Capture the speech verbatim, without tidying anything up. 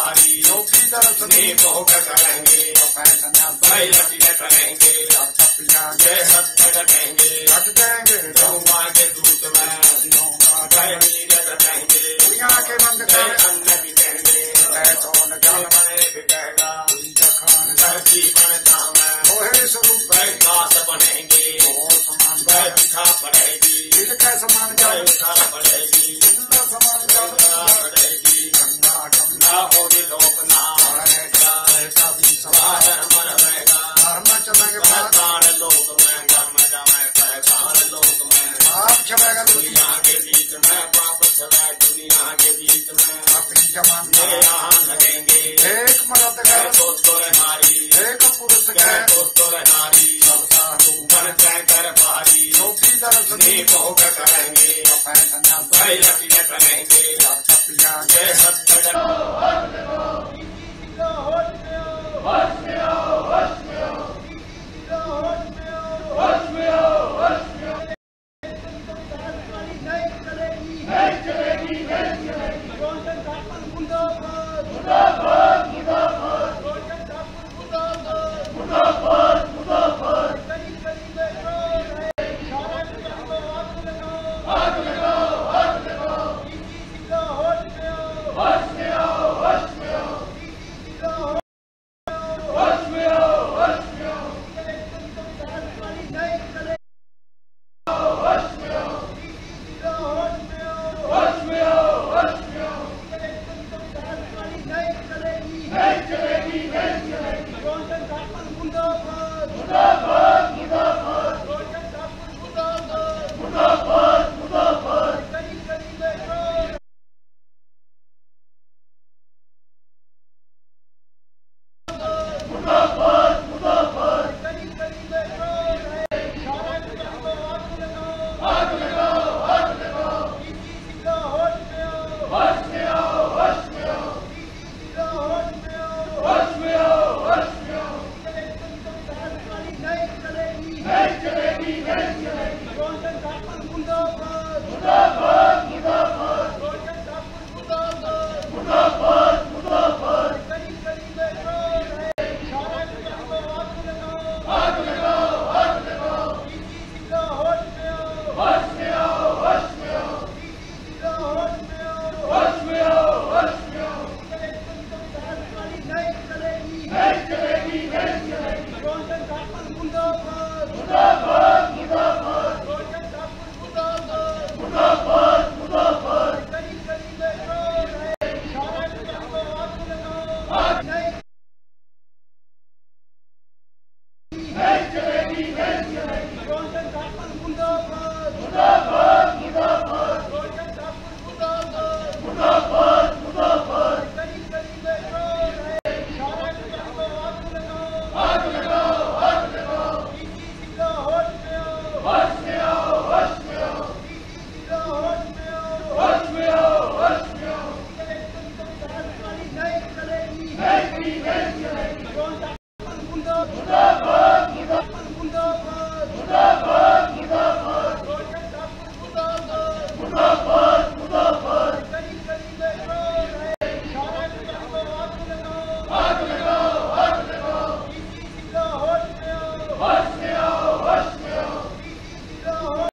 भारी योगी दर्शनी भोग करेंगे भाई लटिया करेंगे जय सत्य रखेंगे हट जाएंगे गौवा के दूत में जय वीर रखेंगे दुनिया के बंद जय कर अन्न भी देंगे तो न जय जान बने बिगड़ेगा खान जय जीवन धाम मोहे स्वरूप जय दास बनेंगे और समान जय दिखा पड़ेगी दिल का समान जय जान उठा पड़ेगी दिल समान जान पड़ेगी गंगा ना होगी लोकना का भी सवाल साधन मन रहेगा धर्म चलेंगे बात पहचान लोक में धर्म जमे पहचान लोक में आप चलेगा दुनिया के बीच में पाप चले दुनिया के बीच में अपनी जमान मेरे यहाँ लगेंगे एक मदद जय कर दोस्तों रे नारी एक पुरुष जय है दोस्तों रे नारी सब साधु मन जय कर भारी योगी दर्शनी भोग करेंगे भाई लटिया करेंगे जय सत्य मुर्दाबाद